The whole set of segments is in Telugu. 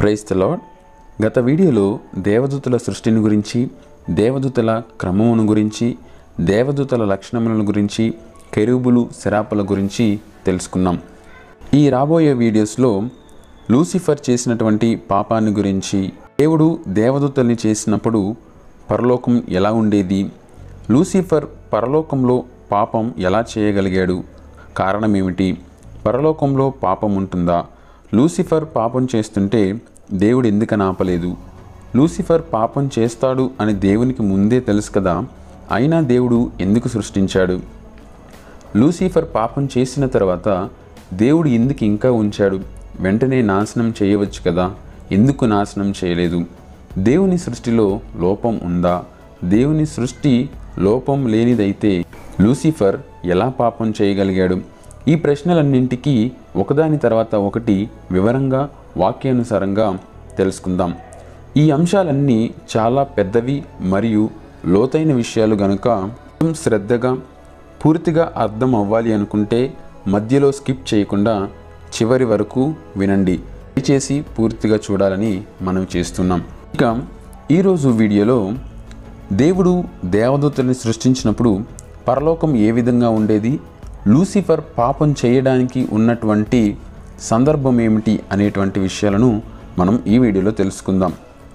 Praise the lord. గత వీడియోలో దేవదూతల సృష్టిని గురించి, దేవదూతల క్రమమును గురించి, దేవదూతల లక్షణములను గురించి, కెరూబులు సెరాపుల గురించి తెలుసుకున్నాం. ఈ రాబోయే వీడియోస్లో లూసిఫర్ చేసినటువంటి పాపాన్ని గురించి, దేవుడు దేవదూతల్ని చేసినప్పుడు పరలోకం ఎలా ఉండేది, లూసిఫర్ పరలోకంలో పాపం ఎలా చేయగలిగాడు, కారణం ఏమిటి, పరలోకంలో పాపం ఉంటుందా, లూసిఫర్ పాపం చేస్తుంటే దేవుడు ఎందుకని ఆపలేదు, లూసిఫర్ పాపం చేస్తాడు అని దేవునికి ముందే తెలుసు కదా, అయినా దేవుడు ఎందుకు సృష్టించాడు, లూసిఫర్ పాపం చేసిన తర్వాత దేవుడు ఎందుకు ఇంకా ఉంచాడు, వెంటనే నాశనం చేయవచ్చు కదా, ఎందుకు నాశనం చేయలేదు, దేవుని సృష్టిలో లోపం ఉందా, దేవుని సృష్టి లోపం లేనిదైతే లూసిఫర్ ఎలా పాపం చేయగలిగాడు? ఈ ప్రశ్నలన్నింటికీ ఒకదాని తర్వాత ఒకటి వివరంగా వాక్యానుసారంగా తెలుసుకుందాం. ఈ అంశాలన్నీ చాలా పెద్దవి మరియు లోతైన విషయాలు గనుక శ్రద్ధగా పూర్తిగా అర్థం అవ్వాలి అనుకుంటే మధ్యలో స్కిప్ చేయకుండా చివరి వరకు వినండి. దయచేసి పూర్తిగా చూడాలని మనం చేస్తున్నాం. ఇక ఈరోజు వీడియోలో దేవుడు దేవదూతల్ని సృష్టించినప్పుడు పరలోకం ఏ విధంగా ఉండేది, లూసిఫర్ పాపం చేయడానికి ఉన్నటువంటి సందర్భం ఏమిటి అనేటువంటి విషయాలను మనం ఈ వీడియోలో తెలుసుకుందాం.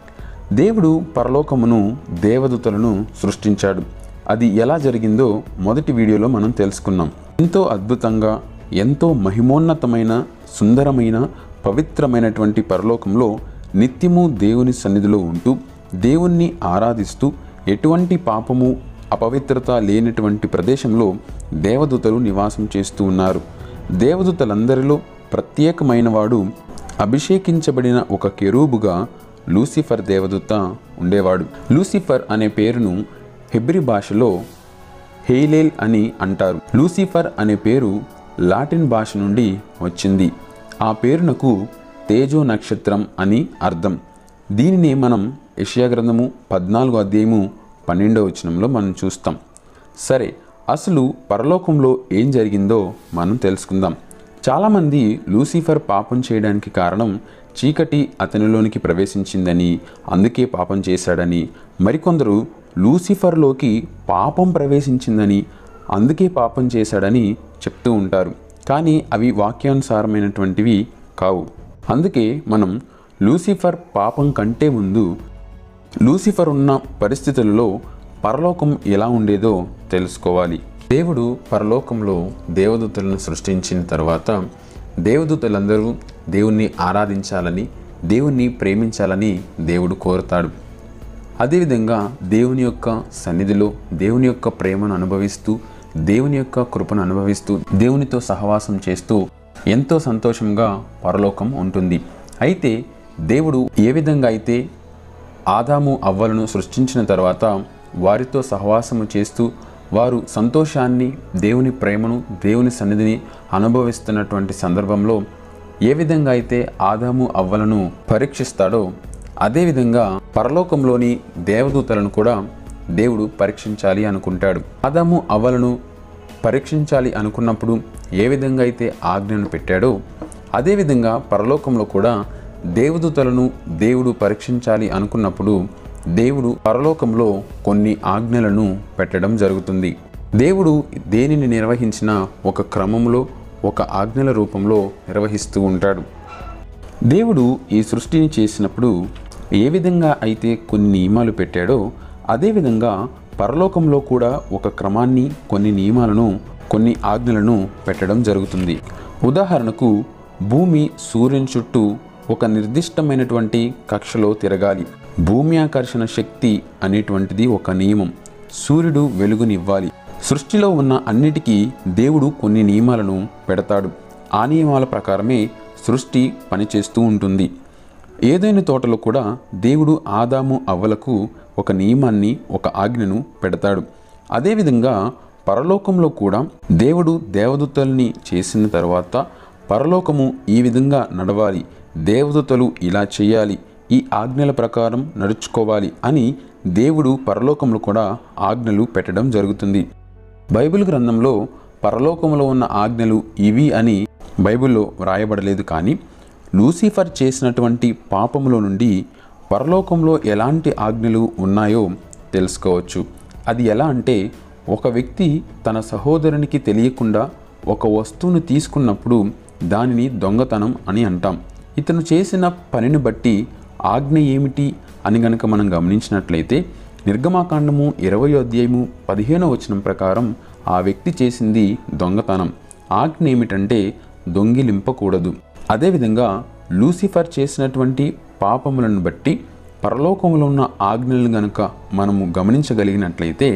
దేవుడు పరలోకమును దేవదూతలను సృష్టించాడు. అది ఎలా జరిగిందో మొదటి వీడియోలో మనం తెలుసుకున్నాం. ఎంతో అద్భుతంగా, ఎంతో మహిమోన్నతమైన, సుందరమైన, పవిత్రమైనటువంటి పరలోకంలో నిత్యము దేవుని సన్నిధిలో ఉంటూ దేవుణ్ణి ఆరాధిస్తూ ఎటువంటి పాపము అపవిత్రత లేనటువంటి ప్రదేశంలో దేవదూతలు నివాసం చేస్తూ ఉన్నారు. దేవదూతలందరిలో ప్రత్యేకమైన వాడు అభిషేకించబడిన ఒక కెరూబుగా లూసిఫర్ దేవదూత ఉండేవాడు. లూసిఫర్ అనే పేరును హెబ్రీ భాషలో హెయిలేల్ అని అంటారు. లూసిఫర్ అనే పేరు లాటిన్ భాష నుండి వచ్చింది. ఆ పేరునకు తేజో నక్షత్రం అని అర్థం. దీనిని మనం యెషయా గ్రంథము 14వ అధ్యాయము 12వ వచనంలో మనం చూస్తాం. సరే, అసలు పరలోకంలో ఏం జరిగిందో మనం తెలుసుకుందాం. చాలామంది లూసిఫర్ పాపం చేయడానికి కారణం చీకటి అతనిలోనికి ప్రవేశించిందని, అందుకే పాపం చేశాడని, మరికొందరు లూసిఫర్లోకి పాపం ప్రవేశించిందని, అందుకే పాపం చేశాడని చెప్తూ ఉంటారు. కానీ అవి వాక్యానుసారమైనటువంటివి కావు. అందుకే మనం లూసిఫర్ పాపం కంటే ముందు లూసిఫర్ ఉన్న పరిస్థితులలో పరలోకం ఎలా ఉండేదో తెలుసుకోవాలి. దేవుడు పరలోకంలో దేవదూతలను సృష్టించిన తర్వాత దేవదూతలందరూ దేవుణ్ణి ఆరాధించాలని, దేవుణ్ణి ప్రేమించాలని దేవుడు కోరుతాడు. అదేవిధంగా దేవుని యొక్క సన్నిధిలో దేవుని యొక్క ప్రేమను అనుభవిస్తూ, దేవుని యొక్క కృపను అనుభవిస్తూ, దేవునితో సహవాసం చేస్తూ ఎంతో సంతోషంగా పరలోకం ఉంటుంది. అయితే దేవుడు ఏ విధంగా అయితే ఆదాము అవ్వలను సృష్టించిన తర్వాత వారితో సహవాసము చేస్తూ వారు సంతోషాన్ని, దేవుని ప్రేమను, దేవుని సన్నిధిని అనుభవిస్తున్నటువంటి సందర్భంలో ఏ విధంగా అయితే ఆదాము అవ్వలను పరీక్షిస్తాడో అదేవిధంగా పరలోకంలోని దేవదూతలను కూడా దేవుడు పరీక్షించాలి అనుకుంటాడు. ఆదాము అవ్వలను పరీక్షించాలి అనుకున్నప్పుడు ఏ విధంగా అయితే ఆజ్ఞను పెట్టాడో అదేవిధంగా పరలోకంలో కూడా దేవదూతలను దేవుడు పరీక్షించాలి అనుకున్నప్పుడు దేవుడు పరలోకంలో కొన్ని ఆజ్ఞలను పెట్టడం జరుగుతుంది. దేవుడు దేనిని నిర్వహించిన ఒక క్రమంలో, ఒక ఆజ్ఞల రూపంలో నిర్వహిస్తూ ఉంటాడు. దేవుడు ఈ సృష్టిని చేసినప్పుడు ఏ విధంగా అయితే కొన్ని నియమాలు పెట్టాడో అదేవిధంగా పరలోకంలో కూడా ఒక క్రమాన్ని, కొన్ని నియమాలను, కొన్ని ఆజ్ఞలను పెట్టడం జరుగుతుంది. ఉదాహరణకు భూమి సూర్యుని చుట్టూ ఒక నిర్దిష్టమైనటువంటి కక్షలో తిరగాలి. భూమి ఆకర్షణ శక్తి అనేటువంటిది ఒక నియమం. సూర్యుడు వెలుగునివ్వాలి. సృష్టిలో ఉన్న అన్నిటికీ దేవుడు కొన్ని నియమాలను పెడతాడు. ఆ నియమాల ప్రకారమే సృష్టి పనిచేస్తూ ఉంటుంది. ఏదైనా తోటలో కూడా దేవుడు ఆదాము అవ్వలకు ఒక నియమాన్ని, ఒక ఆజ్ఞను పెడతాడు. అదేవిధంగా పరలోకంలో కూడా దేవుడు దేవదూతల్ని చేసిన తర్వాత పరలోకము ఈ విధంగా నడవాలి, దేవదూతలు ఇలా చేయాలి, ఈ ఆజ్ఞల ప్రకారం నడుచుకోవాలి అని దేవుడు పరలోకంలో కూడా ఆజ్ఞలు పెట్టడం జరుగుతుంది. బైబిల్ గ్రంథంలో పరలోకంలో ఉన్న ఆజ్ఞలు ఇవి అని బైబిల్లో వ్రాయబడలేదు, కానీ లూసిఫర్ చేసినటువంటి పాపములో నుండి పరలోకంలో ఎలాంటి ఆజ్ఞలు ఉన్నాయో తెలుసుకోవచ్చు. అది ఎలా అంటే, ఒక వ్యక్తి తన సహోదరునికి తెలియకుండా ఒక వస్తువును తీసుకున్నప్పుడు దానిని దొంగతనం అని అంటాం. ఇతను చేసిన పనిని బట్టి ఆజ్ఞ ఏమిటి అని గనక మనం గమనించినట్లయితే, నిర్గమాకాండము 20వ అధ్యాయము 15వ వచనం ప్రకారం ఆ వ్యక్తి చేసింది దొంగతనం. ఆజ్ఞ ఏమిటంటే దొంగిలింపకూడదు. అదేవిధంగా లూసిఫర్ చేసినటువంటి పాపములను బట్టి పరలోకంలో ఉన్న ఆజ్ఞలను గనుక మనము గమనించగలిగినట్లయితే,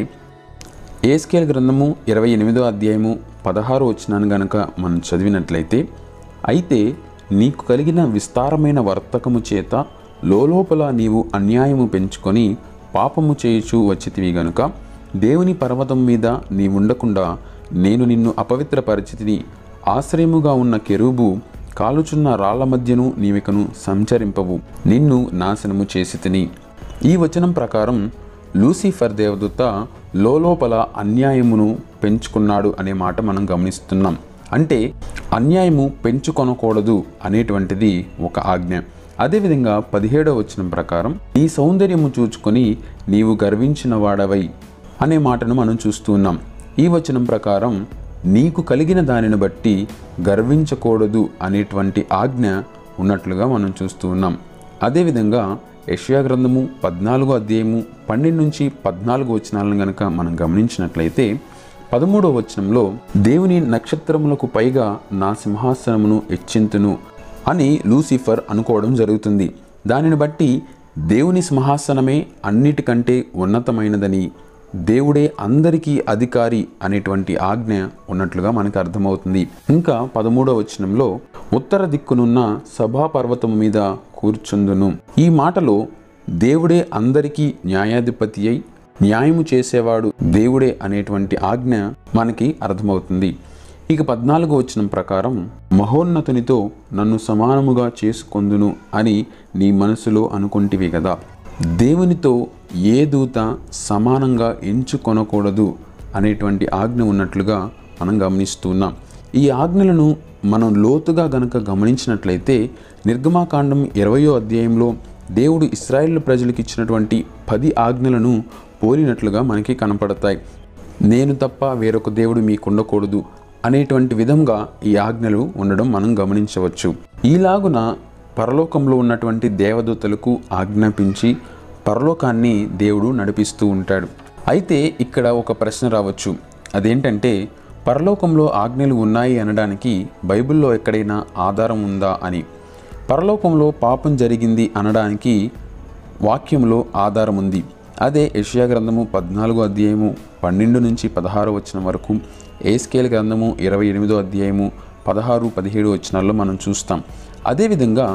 ఏస్కేల్ గ్రంథము 28వ అధ్యాయము 16వ వచనాన్ని గనక మనం చదివినట్లయితే, అయితే నీకు కలిగిన విస్తారమైన వర్తకము చేత లోలోపల నీవు అన్యాయము పెంచుకొని పాపము చేయుచు వచ్చితివి గనుక దేవుని పర్వతం మీద నీవుండకుండా నేను నిన్ను అపవిత్రపరిచితిని. ఆశ్రయముగా ఉన్న కెరూబు కాలుచున్న రాళ్ల మధ్యను నీవికను సంచరింపవు, నిన్ను నాశనము చేసి తిని. ఈ వచనం ప్రకారం లూసిఫర్ దేవదూత లోలోపల అన్యాయమును పెంచుకున్నాడు అనే మాట మనం గమనిస్తున్నాం. అంటే అన్యాయము పెంచుకొనకూడదు అనేటువంటిది ఒక ఆజ్ఞ. అదేవిధంగా 17వ వచనం ప్రకారం నీ సౌందర్యము చూచుకొని నీవు గర్వించిన వాడవై అనే మాటను మనం చూస్తూ ఉన్నాం. ఈ వచనం ప్రకారం నీకు కలిగిన దానిని బట్టి గర్వించకూడదు అనేటువంటి ఆజ్ఞ ఉన్నట్లుగా మనం చూస్తూ ఉన్నాం. అదేవిధంగా యెషయా గ్రంథము 14వ అధ్యాయము 12 నుంచి 14 వచనాలను గనక మనం గమనించినట్లయితే, 13వ వచనంలో దేవుని నక్షత్రములకు పైగా నా సింహాసనమును హెచ్చింతును అని లూసిఫర్ అనుకోవడం జరుగుతుంది. దానిని బట్టి దేవుని సింహాసనమే అన్నిటికంటే ఉన్నతమైనదని, దేవుడే అందరికీ అధికారి అనేటువంటి ఆజ్ఞ ఉన్నట్లుగా మనకు అర్థమవుతుంది. ఇంకా 13వ వచనంలో ఉత్తర దిక్కునున్న సభాపర్వతము మీద కూర్చుందును. ఈ మాటలో దేవుడే అందరికీ న్యాయాధిపతి అయి న్యాయము చేసేవాడు దేవుడే అనేటువంటి ఆజ్ఞ మనకి అర్థమవుతుంది. ఇక 14వ వచనం ప్రకారం మహోన్నతునితో నన్ను సమానముగా చేసుకొందును అని నీ మనసులో అనుకుంటివి కదా. దేవునితో ఏ దూత సమానంగా ఎంచుకొనకూడదు అనేటువంటి ఆజ్ఞ ఉన్నట్లుగా మనం గమనిస్తున్నాం. ఈ ఆజ్ఞలను మనం లోతుగా గనక గమనించినట్లయితే, నిర్గమాకాండం 20వ అధ్యాయంలో దేవుడు ఇశ్రాయేలు ప్రజలకు ఇచ్చినటువంటి 10 ఆజ్ఞలను పోలినట్లుగా మనకి కనపడతాయి. నేను తప్ప వేరొక దేవుడు మీకు ఉండకూడదు అనేటువంటి విధంగా ఈ ఆజ్ఞలు ఉండడం మనం గమనించవచ్చు. ఈలాగున పరలోకంలో ఉన్నటువంటి దేవదూతలకు ఆజ్ఞాపించి పరలోకాన్ని దేవుడు నడిపిస్తూ ఉంటాడు. అయితే ఇక్కడ ఒక ప్రశ్న రావచ్చు. అదేంటంటే, పరలోకంలో ఆజ్ఞలు ఉన్నాయి అనడానికి బైబిల్లో ఎక్కడైనా ఆధారం ఉందా అని. పరలోకంలో పాపం జరిగింది అనడానికి వాక్యంలో ఆధారం ఉంది. అదే యెషయా గ్రంథము 14వ అధ్యాయము 12 నుంచి 16 వచనం వరకు, ఏస్కేల్ గ్రంథము 28వ అధ్యాయము 16, 17 వచనాల్లో మనం చూస్తాం. అదేవిధంగా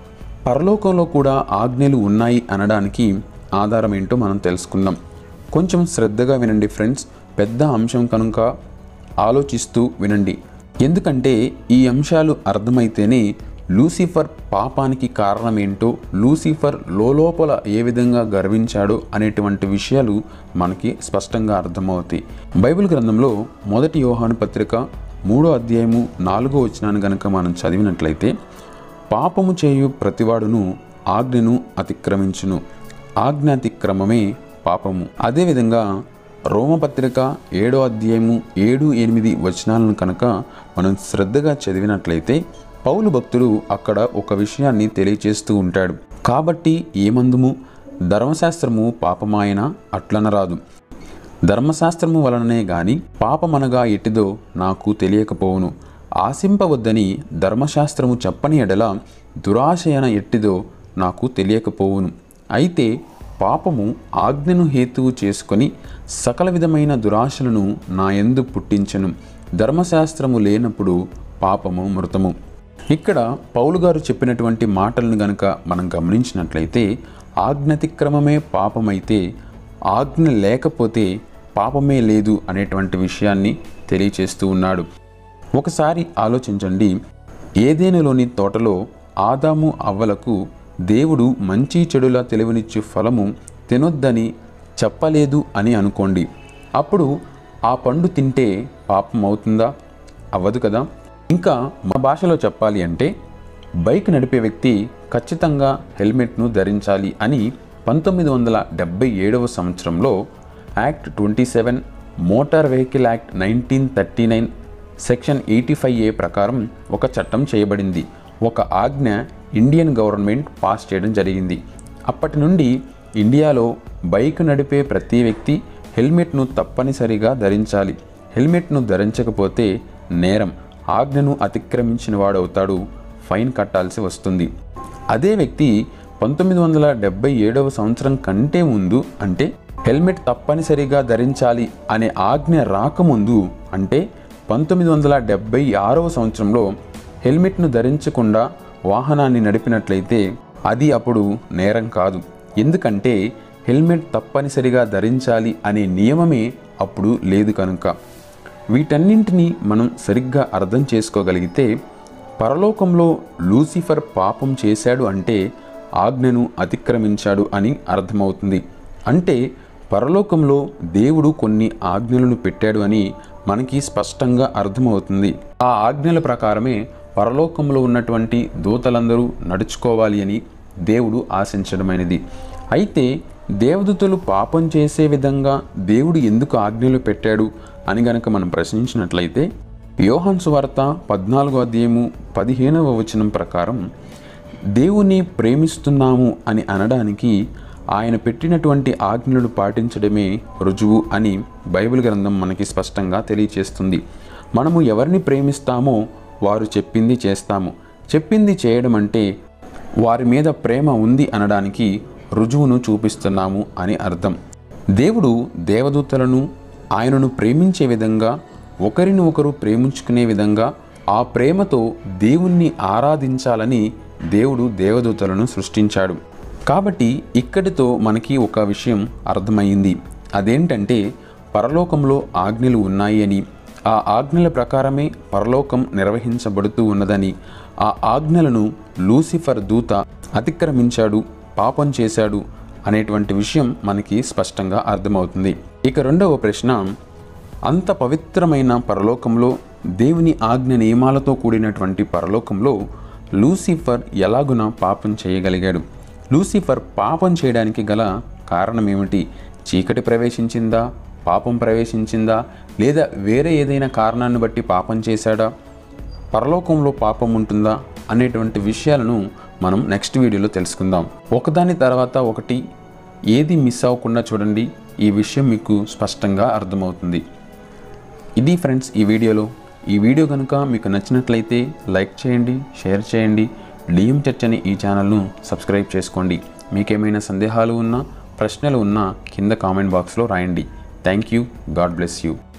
పరలోకంలో కూడా ఆజ్ఞలు ఉన్నాయి అనడానికి ఆధారం ఏంటో మనం తెలుసుకుందాం. కొంచెం శ్రద్ధగా వినండి ఫ్రెండ్స్, పెద్ద అంశం కనుక ఆలోచిస్తూ వినండి. ఎందుకంటే ఈ అంశాలు అర్థమైతేనే లూసిఫర్ పాపానికి కారణం ఏంటో, లూసిఫర్ లోపల ఏ విధంగా గర్వించాడో అనేటువంటి విషయాలు మనకి స్పష్టంగా అర్థమవుతాయి. బైబిల్ గ్రంథంలో 1 యోహాను పత్రిక 3వ అధ్యాయము 4వ వచనాన్ని గనక మనం చదివినట్లయితే, పాపము చేయు ప్రతివాడును ఆజ్ఞను అతిక్రమించును, ఆజ్ఞాతిక్రమమే పాపము. అదేవిధంగా రోమపత్రిక 7వ అధ్యాయము 7, 8 వచనాలను కనుక మనం శ్రద్ధగా చదివినట్లయితే, పౌలు భక్తుడు అక్కడ ఒక విషయాన్ని తెలియచేస్తూ ఉంటాడు. కాబట్టి ఏమందుము, ధర్మశాస్త్రము పాపమాయన అట్లనరాదు, ధర్మశాస్త్రము వలననే గాని పాపమనగా ఎట్టిదో నాకు తెలియకపోవును, ఆశింపవద్దని ధర్మశాస్త్రము చెప్పని ఎడల దురాశయన ఎట్టిదో నాకు తెలియకపోవును. అయితే పాపము ఆజ్ఞను హేతువు చేసుకొని సకల విధమైన దురాశలను నా యందు పుట్టించెను, ధర్మశాస్త్రము లేనప్పుడు పాపము మృతము. ఇక్కడ పౌలు గారు చెప్పినటువంటి మాటలను గనక మనం గమనించినట్లయితే, ఆజ్ఞాతిక్రమమే పాపమైతే ఆజ్ఞ లేకపోతే పాపమే లేదు అనేటువంటి విషయాన్ని తెలియచేస్తూ ఉన్నాడు. ఒకసారి ఆలోచించండి. ఏదెనులోని తోటలో ఆదాము అవ్వలకు దేవుడు మంచి చెడుల తెలివినిచ్చు ఫలము తినొద్దని చెప్పలేదు అని అనుకోండి. అప్పుడు ఆ పండు తింటే పాపం అవుతుందా? అవ్వదు కదా. ఇంకా మా భాషలో చెప్పాలి అంటే, బైక్ నడిపే వ్యక్తి ఖచ్చితంగా హెల్మెట్ను ధరించాలి అని 1977వ సంవత్సరంలో act 27 motor vehicle act 1939 section 85A ప్రకారం ఒక చట్టం చేయబడింది. ఒక ఆజ్ఞ ఇండియన్ గవర్నమెంట్ పాస్ చేయడం జరిగింది. అప్పటి నుండి ఇండియాలో బైక్ నడిపే ప్రతి వ్యక్తి హెల్మెట్ను తప్పనిసరిగా ధరించాలి. హెల్మెట్ను ధరించకపోతే నేరం, ఆజ్ఞను అతిక్రమించిన వాడవుతాడు, ఫైన్ కట్టాల్సి వస్తుంది. అదే వ్యక్తి 1977వ సంవత్సరం కంటే ముందు, అంటే హెల్మెట్ తప్పనిసరిగా ధరించాలి అనే ఆజ్ఞ రాకముందు, అంటే 1976వ సంవత్సరంలో హెల్మెట్ను ధరించకుండా వాహనాన్ని నడిపినట్లయితే అది అప్పుడు నేరం కాదు. ఎందుకంటే హెల్మెట్ తప్పనిసరిగా ధరించాలి అనే నియమమే అప్పుడు లేదు కనుక. వీటన్నింటినీ మనం సరిగ్గా అర్థం చేసుకోగలిగితే పరలోకంలో లూసిఫర్ పాపం చేశాడు అంటే ఆజ్ఞను అతిక్రమించాడు అని అర్థమవుతుంది. అంటే పరలోకంలో దేవుడు కొన్ని ఆజ్ఞలను పెట్టాడు అని మనకి స్పష్టంగా అర్థమవుతుంది. ఆ ఆజ్ఞల ప్రకారమే పరలోకంలో ఉన్నటువంటి దూతలందరూ నడుచుకోవాలి అని దేవుడు ఆశించడమైనది. అయితే దేవదూతలు పాపం చేసే విధంగా దేవుడు ఎందుకు ఆజ్ఞలు పెట్టాడు అని గనక మనం ప్రశ్నించినట్లయితే యోహాను సువార్త 14వ అధ్యాయము 15వ వచనం ప్రకారం దేవుని ప్రేమిస్తున్నాము అని అనడానికి ఆయన పెట్టినటువంటి ఆజ్ఞలను పాటించడమే రుజువు అని బైబిల్ గ్రంథం మనకి స్పష్టంగా తెలియచేస్తుంది. మనము ఎవరిని ప్రేమిస్తామో వారు చెప్పింది చేస్తాము. చెప్పింది చేయడం అంటే వారి మీద ప్రేమ ఉంది అనడానికి రుజువును చూపిస్తున్నాము అని అర్థం. దేవుడు దేవదూతలను ఆయనను ప్రేమించే విధంగా, ఒకరిని ఒకరు ప్రేమించుకునే విధంగా, ఆ ప్రేమతో దేవుణ్ణి ఆరాధించాలని దేవుడు దేవదూతలను సృష్టించాడు. కాబట్టి ఇక్కడితో మనకి ఒక విషయం అర్థమైంది. అదేంటంటే పరలోకంలో ఆజ్ఞలు ఉన్నాయి అని, ఆ ఆజ్ఞల ప్రకారమే పరలోకం నిర్వహించబడుతూ ఉన్నదని, ఆ ఆజ్ఞలను లూసిఫర్ దూత అతిక్రమించాడు, పాపం చేశాడు అనేటువంటి విషయం మనకి స్పష్టంగా అర్థమవుతుంది. ఇక రెండవ ప్రశ్న, అంత పవిత్రమైన పరలోకంలో, దేవుని ఆజ్ఞ నియమాలతో కూడినటువంటి పరలోకంలో లూసిఫర్ ఎలాగున పాపం చేయగలిగాడు? లూసిఫర్ పాపం చేయడానికి గల కారణం ఏమిటి? చీకటి ప్రవేశించిందా? పాపం ప్రవేశించిందా? లేదా వేరే ఏదైనా కారణాన్ని బట్టి పాపం చేశాడా? పరలోకంలో పాపం ఉంటుందా? అనేటువంటి విషయాలను మనం నెక్స్ట్ వీడియోలో తెలుసుకుందాం. ఒకదాని తర్వాత ఒకటి ఏది మిస్ అవ్వకుండా చూడండి. ఈ విషయం మీకు స్పష్టంగా అర్థమవుతుంది. ఇది ఫ్రెండ్స్ ఈ వీడియోలో. ఈ వీడియో కనుక మీకు నచ్చినట్లయితే లైక్ చేయండి, షేర్ చేయండి. డిఎం చర్చ్ అనే ఈ ఛానల్ను సబ్స్క్రైబ్ చేసుకోండి. మీకేమైనా సందేహాలు ఉన్నా, ప్రశ్నలు ఉన్నా కింద కామెంట్ బాక్స్లో రాయండి. Thank you. God bless you.